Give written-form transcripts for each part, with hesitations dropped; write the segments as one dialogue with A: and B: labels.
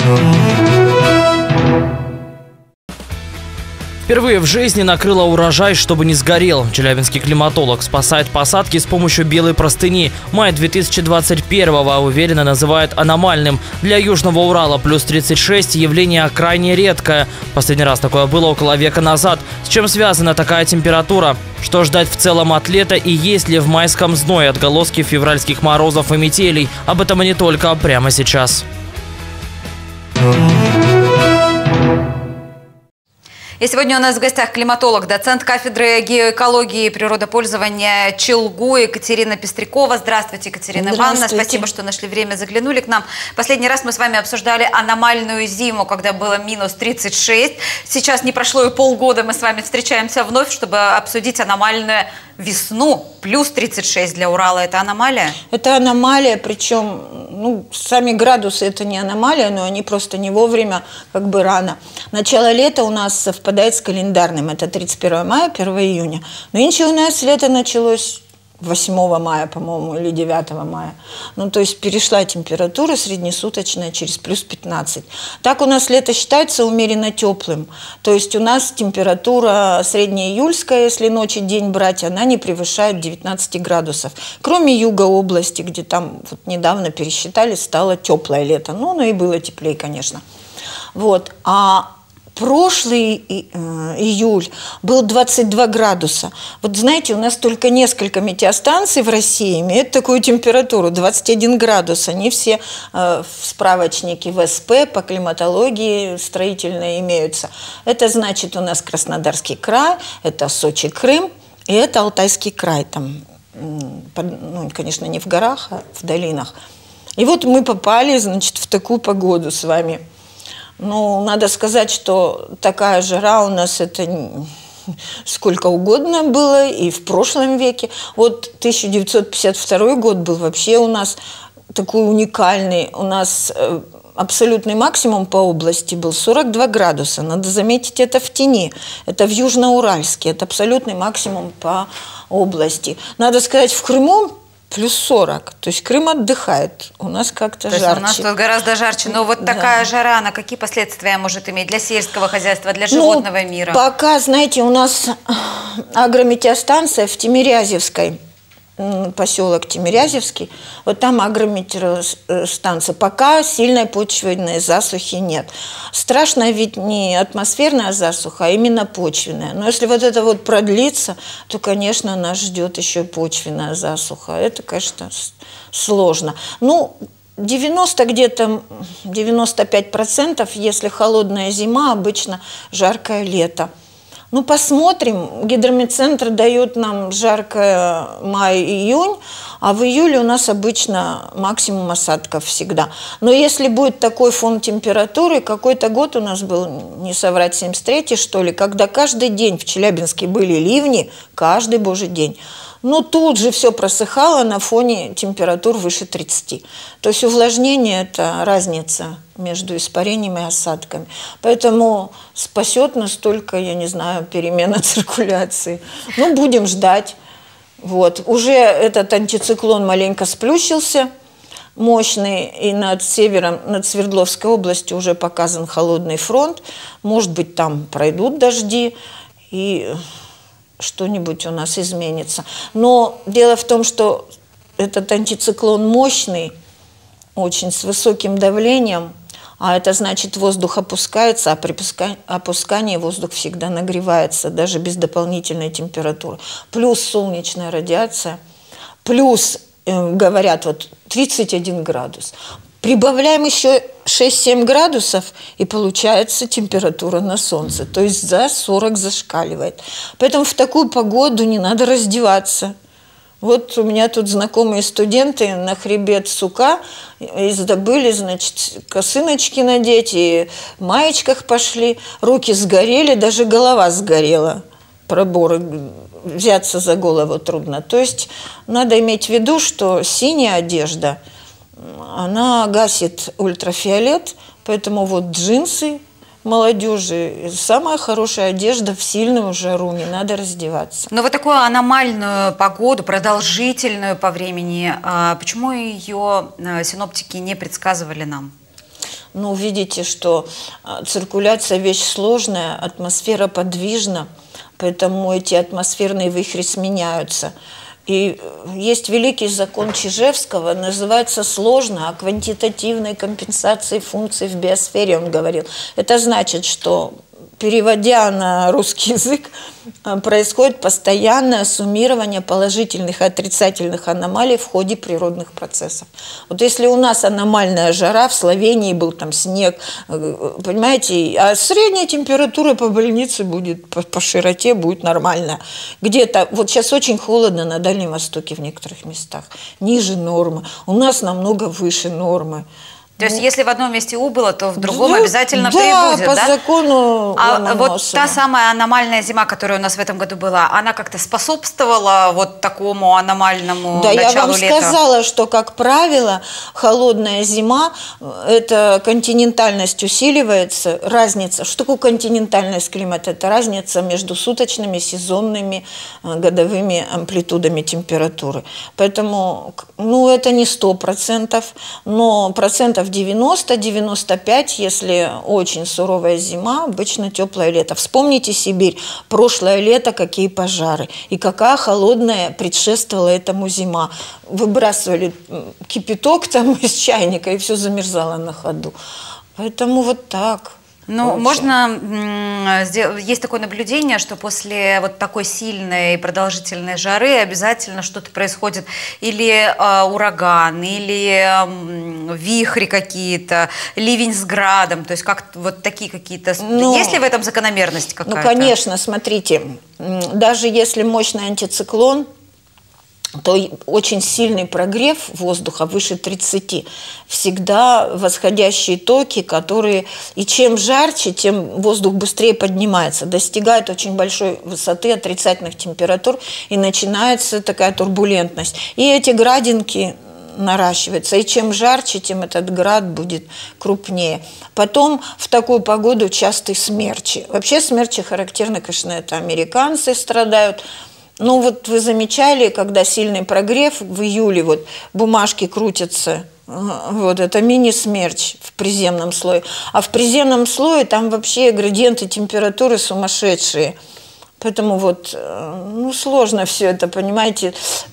A: Впервые в жизни накрыло урожай, чтобы не сгорел. Челябинский климатолог спасает посадки с помощью белой простыни. Май 2021-го уверенно называют аномальным. Для Южного Урала плюс 36 явление крайне редкое. Последний раз такое было около века назад. С чем связана такая температура? Что ждать в целом от лета и есть ли в майском зное отголоски февральских морозов и метелей? Об этом и не только прямо сейчас.
B: И сегодня у нас в гостях климатолог, доцент кафедры геоэкологии и природопользования ЧИЛГУ Екатерина Пестрякова. Здравствуйте, Екатерина Ивановна. Спасибо, что нашли время, заглянули к нам. Последний раз мы с вами обсуждали аномальную зиму, когда было минус 36. Сейчас не прошло и полгода, мы с вами встречаемся вновь, чтобы обсудить аномальную весну. Плюс 36 для Урала – это аномалия?
C: Это аномалия, причем сами градусы – это не аномалия, но они просто не вовремя, как бы рано. Начало лета у нас совпадает с календарным, это 31 мая, 1 июня. Нынче у нас лето началось 8 мая, по-моему, или 9 мая. То есть перешла температура среднесуточная через плюс 15. Так у нас лето считается умеренно теплым. То есть у нас температура среднеиюльская, если ночь и день брать, она не превышает 19 градусов. Кроме юга области, где там вот недавно пересчитали, стало теплое лето. Ну и было теплее, конечно. Вот. А прошлый июль был 22 градуса. Вот знаете, у нас только несколько метеостанций в России имеют такую температуру, 21 градус. Они все в справочнике ВСП по климатологии строительной имеются. Это значит у нас Краснодарский край, это Сочи, Крым, и это Алтайский край. Там, конечно, не в горах, а в долинах. И вот мы попали, значит, в такую погоду с вами. Надо сказать, что такая жара у нас это сколько угодно было и в прошлом веке. Вот 1952 год был вообще у нас такой уникальный. У нас абсолютный максимум по области был 42 градуса. Надо заметить, это в тени. Это в Южноуральске. Это абсолютный максимум по области. Надо сказать, в Крыму плюс 40. То есть Крым отдыхает. У нас как-то жарче.
B: У нас тут гораздо жарче. Но вот такая жара, на какие последствия может иметь для сельского хозяйства, для животного мира? Пока,
C: знаете, у нас агрометеостанция в Тимирязевской, поселок Тимирязевский, вот там агрометеостанция. Пока сильной почвенной засухи нет. Страшно ведь не атмосферная засуха, а именно почвенная. Но если вот это вот продлится, то, конечно, нас ждет еще почвенная засуха. Это, конечно, сложно. 90 где-то 95%, если холодная зима, обычно жаркое лето. Посмотрим. Гидрометцентр дает нам жаркое май-июнь, а в июле у нас обычно максимум осадков всегда. Но если будет такой фон температуры, какой-то год у нас был, не соврать, 73-й, что ли, когда каждый день в Челябинске были ливни, каждый божий день. Тут же все просыхало на фоне температур выше 30. То есть увлажнение – это разница между испарением и осадками. Поэтому спасет нас только, я не знаю, перемена циркуляции. Будем ждать. Вот. Уже этот антициклон маленько сплющился, мощный, и над севером, над Свердловской областью уже показан холодный фронт. Может быть, там пройдут дожди, и что-нибудь у нас изменится. Но дело в том, что этот антициклон мощный, очень с высоким давлением, а это значит, воздух опускается, а при опускании воздух всегда нагревается, даже без дополнительной температуры. Плюс солнечная радиация, плюс, говорят, 31 градус. Прибавляем еще 6-7 градусов, и получается температура на солнце. То есть за 40 зашкаливает. Поэтому в такую погоду не надо раздеваться. Вот у меня тут знакомые студенты на хребет сука издобыли, значит, косыночки надеть, и в маечках пошли, руки сгорели, даже голова сгорела. Проборы, взяться за голову трудно. То есть надо иметь в виду, что синяя одежда, она гасит ультрафиолет, поэтому вот джинсы молодежи, самая хорошая одежда в сильную жару, не надо раздеваться.
B: Но вот такую аномальную погоду, продолжительную по времени, почему ее синоптики не предсказывали нам?
C: Ну, видите, что циркуляция вещь сложная, атмосфера подвижна, поэтому эти атмосферные вихри сменяются. И есть великий закон Чижевского, называется сложно о квантитативной компенсации функций в биосфере, он говорил. Это значит, что, переводя на русский язык, происходит постоянное суммирование положительных и отрицательных аномалий в ходе природных процессов. Вот если у нас аномальная жара, в Словении был там снег, понимаете, а средняя температура по больнице будет, по широте будет нормальная. Где-то, вот сейчас очень холодно на Дальнем Востоке в некоторых местах, ниже нормы. У нас намного выше нормы.
B: То есть, если в одном месте убыло, то в другом обязательно прибудет,
C: да? По закону
B: вот та самая аномальная зима, которая у нас в этом году была, она как-то способствовала вот такому аномальному началу лета? Да, я вам
C: сказала, что, как правило, холодная зима, эта континентальность усиливается, разница. Что такое континентальность климата? Это разница между суточными, сезонными, годовыми амплитудами температуры. Поэтому, ну, это не 100%, но процентов 90-95, если очень суровая зима, обычно теплое лето. Вспомните Сибирь, прошлое лето, какие пожары, и какая холодная предшествовала этому зима. Выбрасывали кипяток там из чайника, и все замерзало на ходу. Поэтому вот так.
B: Ну, можно, есть такое наблюдение, что после вот такой сильной и продолжительной жары обязательно что-то происходит, или ураган, или вихри какие-то, ливень с градом, то есть как вот такие какие-то... Есть ли в этом закономерность какая-то?
C: Ну, конечно, смотрите, даже если мощный антициклон, то очень сильный прогрев воздуха, выше 30, всегда восходящие токи, которые, и чем жарче, тем воздух быстрее поднимается, достигает очень большой высоты отрицательных температур, и начинается такая турбулентность. И эти градинки наращиваются, и чем жарче, тем этот град будет крупнее. Потом в такую погоду частые смерчи. Вообще смерчи характерны, конечно, это американцы страдают. Ну вот вы замечали, когда сильный прогрев в июле, вот бумажки крутятся, вот это мини-смерч в приземном слое. А в приземном слое там вообще градиенты температуры сумасшедшие. Поэтому вот, ну, сложно все это, понимаете.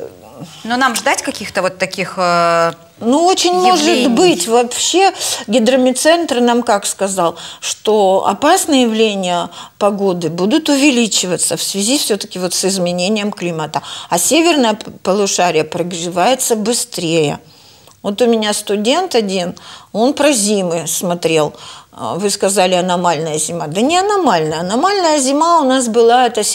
B: Но нам ждать каких-то вот таких
C: ну, очень
B: явлений.
C: Может быть. Вообще гидрометцентр нам как сказал, что опасные явления погоды будут увеличиваться в связи все-таки вот с изменением климата. А северное полушарие прогревается быстрее. Вот у меня студент один, он про зимы смотрел. Вы сказали, аномальная зима. Да не аномальная. Аномальная зима у нас была, это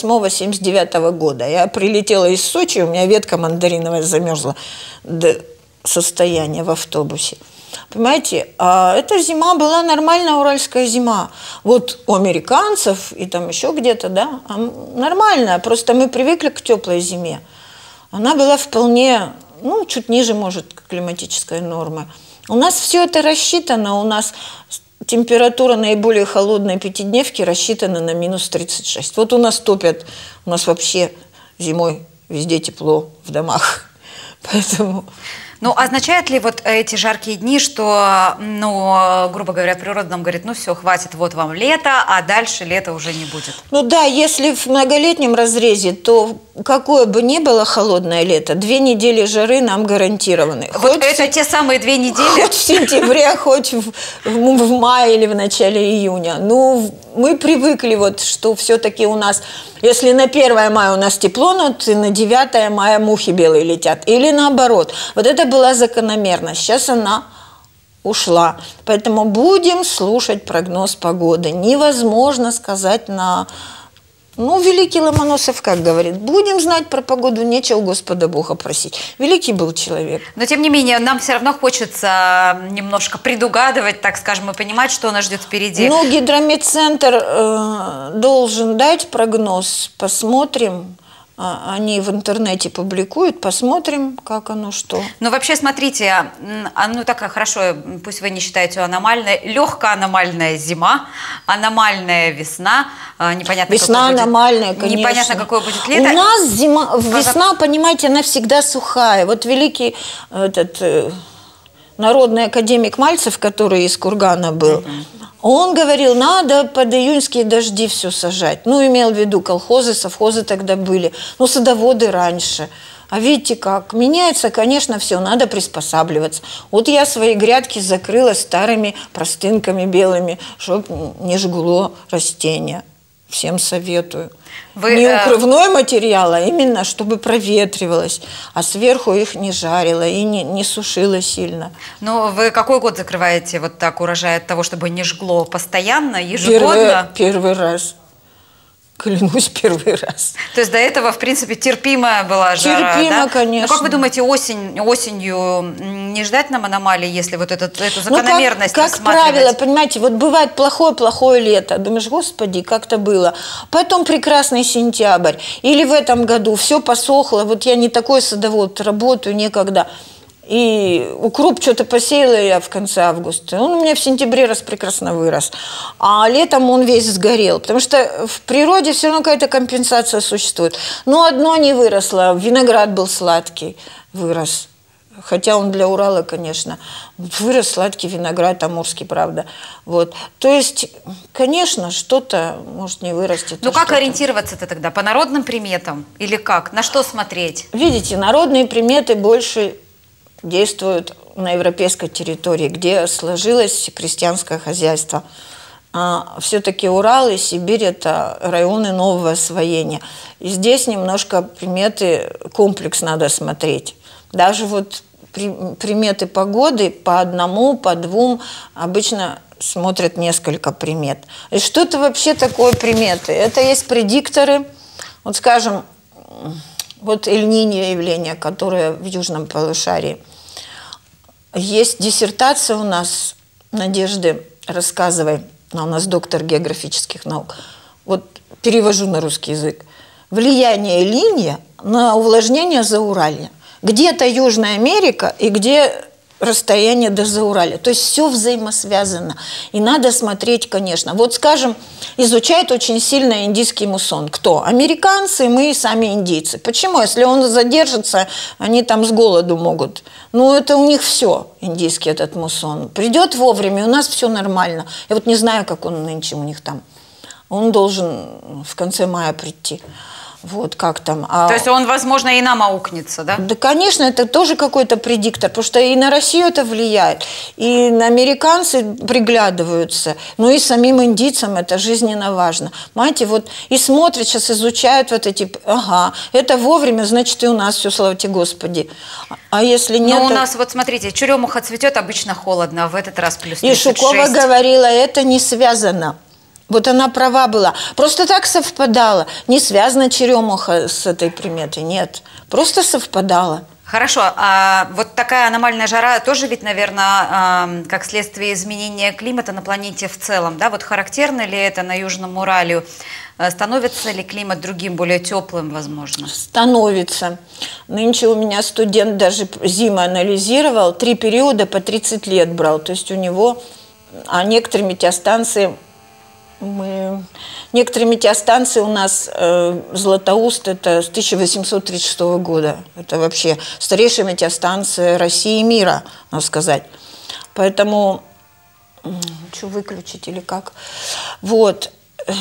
C: 78-79 года. Я прилетела из Сочи, у меня ветка мандариновая замерзла до состояния в автобусе. Понимаете, а эта зима была нормальная уральская зима. Вот у американцев и там еще где-то, да, нормальная. Просто мы привыкли к теплой зиме. Она была вполне, ну, чуть ниже, может, климатической нормы. У нас все это рассчитано, у нас температура наиболее холодной пятидневки рассчитана на минус 36. Вот у нас топят, у нас вообще зимой везде тепло в домах. Поэтому...
B: Ну, означает ли вот эти жаркие дни, что, ну, грубо говоря, природа нам говорит, ну все, хватит, вот вам лето, а дальше лета уже не будет?
C: Ну да, если в многолетнем разрезе, то какое бы ни было холодное лето, 2 недели жары нам гарантированы.
B: Вот хоть это те самые 2 недели?
C: Хоть в сентябре, хоть в мае или в начале июня. Ну, мы привыкли, вот, что все-таки у нас, если на 1 мая у нас тепло, но на 9 мая мухи белые летят. Или наоборот. Вот это была закономерность. Сейчас она ушла. Поэтому будем слушать прогноз погоды. Невозможно сказать на... Ну, великий Ломоносов как говорит, будем знать про погоду, нечего Господа Бога просить. Великий был человек.
B: Но, тем не менее, нам все равно хочется немножко предугадывать, так скажем, и понимать, что нас ждет впереди.
C: Ну, гидрометцентр должен дать прогноз, посмотрим. Они в интернете публикуют, посмотрим, как оно, что.
B: Ну, вообще, смотрите, ну, так хорошо, пусть вы не считаете аномальной, легкая аномальная зима, аномальная весна, непонятно,
C: весна
B: какое
C: аномальная,
B: будет,
C: конечно.
B: Непонятно, какое будет лето.
C: У нас весна, понимаете, она всегда сухая. Вот великий этот... народный академик Мальцев, который из Кургана был, он говорил, надо под июньские дожди все сажать. Ну, имел в виду колхозы, совхозы тогда были, ну, садоводы раньше. А видите как, меняется, конечно, все, надо приспосабливаться. Вот я свои грядки закрыла старыми простынками белыми, чтобы не жгло растения. Всем советую. Не укрывной материал, а именно, чтобы проветривалось, а сверху их не жарило и не сушило сильно.
B: Но вы какой год закрываете вот так урожай от того, чтобы не жгло постоянно, ежегодно?
C: Первый раз. Клянусь, первый раз.
B: То есть до этого, в принципе, терпимая была жара,
C: терпимо,
B: да?
C: Конечно.
B: Но как вы думаете, осенью не ждать нам аномалии, если вот эту закономерность
C: как правило, понимаете, вот бывает плохое лето. Думаешь, господи, как-то было. Потом прекрасный сентябрь. Или в этом году все посохло. Вот я не такой садовод, работаю некогда. И укроп что-то посеяла я в конце августа. Он у меня в сентябре прекрасно вырос. А летом он весь сгорел. Потому что в природе все равно какая-то компенсация существует. Но одно не выросло. Виноград был сладкий. Вырос. Хотя он для Урала, конечно. Вырос сладкий виноград, амурский, правда. Вот. То есть, конечно, что-то может не вырастет.
B: Ну как ориентироваться-то тогда? По народным приметам? Или как? На что смотреть?
C: Видите, народные приметы больше действуют на европейской территории, где сложилось крестьянское хозяйство. А все-таки Урал и Сибирь – это районы нового освоения. И здесь немножко приметы, комплекс надо смотреть. Даже вот приметы погоды по одному, по двум обычно смотрят несколько примет. И что это вообще такое приметы? Это есть предикторы, вот скажем, вот Эль-Ниньо явление, которое в южном полушарии. Есть диссертация у нас Надежды Рассказовой, она у нас доктор географических наук. Вот перевожу на русский язык. Влияние Эль-Ниньо на увлажнение Зауралья. Где-то Южная Америка и где расстояние до Зауралья. То есть все взаимосвязано. И надо смотреть, конечно. Вот, скажем, изучают очень сильно индийский муссон. Кто? Американцы, мы и сами индийцы. Почему? Если он задержится, они там с голоду могут. Ну, это у них все, индийский этот муссон. Придет вовремя, у нас все нормально. Я вот не знаю, как он нынче у них там. Он должен в конце мая прийти. Вот как там.
B: То есть он, возможно, и нам аукнется, да?
C: Да, конечно, это тоже какой-то предиктор, потому что и на Россию это влияет, и на американцы приглядываются, но и самим индийцам это жизненно важно. Понимаете, вот и смотрят, сейчас изучают вот эти, ага, это вовремя, значит, и у нас все, слава тебе, Господи. А если нет...
B: Но у нас, вот смотрите, черемуха цветет, обычно холодно, а в этот раз плюс 36.
C: И Шукова говорила, это не связано. Вот она права была. Просто так совпадало. Не связана черемуха с этой приметой, нет. Просто совпадало.
B: Хорошо, а вот такая аномальная жара тоже ведь, наверное, как следствие изменения климата на планете в целом, да? Вот характерно ли это на Южном Урале? Становится ли климат другим, более теплым, возможно? Становится.
C: Нынче у меня студент даже зиму анализировал, 3 периода по 30 лет брал. То есть у него, а некоторые метеостанции... Некоторые метеостанции у нас, Златоуст, это с 1836 года. Это вообще старейшая метеостанция России и мира, надо сказать. Поэтому, что выключить или как? Вот.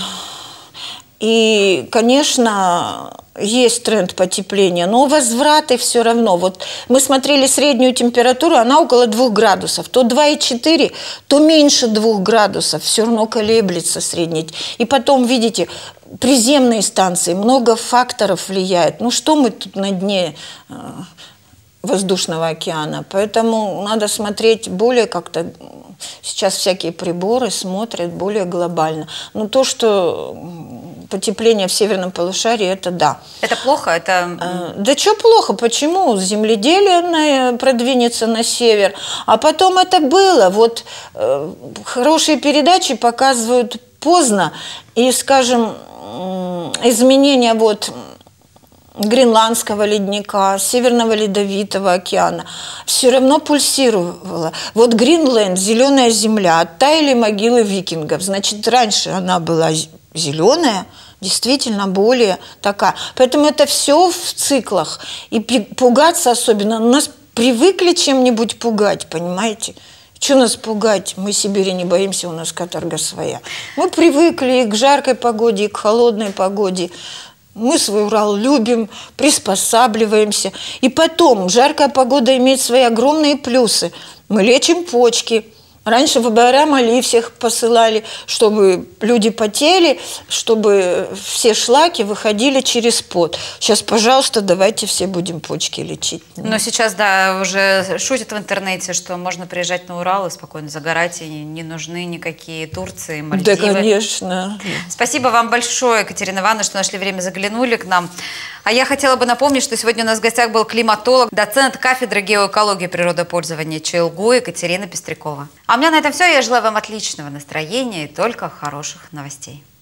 C: И, конечно, есть тренд потепления, но возвраты все равно. Вот мы смотрели среднюю температуру, она около 2 градусов. То 2,4, то меньше 2 градусов. Все равно колеблется средняя. И потом, видите, приземные станции, много факторов влияет. Ну что мы тут на дне воздушного океана? Поэтому надо смотреть более как-то... Сейчас всякие приборы смотрят более глобально. Но то, что потепление в северном полушарии, это да.
B: Это плохо? Это...
C: Да что плохо? Почему? Земледелие продвинется на север. А потом это было. Вот хорошие передачи показывают поздно. И, скажем, изменения вот... Гренландского ледника, Северного Ледовитого океана, все равно пульсировала. Вот Гринленд, зеленая земля, оттаяли могилы викингов. Значит, раньше она была зеленая, действительно более такая. Поэтому это все в циклах. И пугаться особенно. У нас привыкли чем-нибудь пугать, понимаете? Что нас пугать? Мы Сибири не боимся, у нас каторга своя. Мы привыкли и к жаркой погоде, и к холодной погоде. Мы свой Урал любим, приспосабливаемся. И потом, жаркая погода имеет свои огромные плюсы. Мы лечим почки. Раньше в Байрам-Али всех посылали, чтобы люди потели, чтобы все шлаки выходили через пот. Сейчас, пожалуйста, давайте все будем почки лечить.
B: Но сейчас, да, уже шутят в интернете, что можно приезжать на Урал и спокойно загорать, и не нужны никакие Турции, Мальдивы.
C: Да, конечно.
B: Спасибо вам большое, Екатерина Ивановна, что нашли время, заглянули к нам. А я хотела бы напомнить, что сегодня у нас в гостях был климатолог, доцент кафедры геоэкологии и природопользования ЧЛГУ Екатерина Пестрякова. А у меня на этом все. Я желаю вам отличного настроения и только хороших новостей.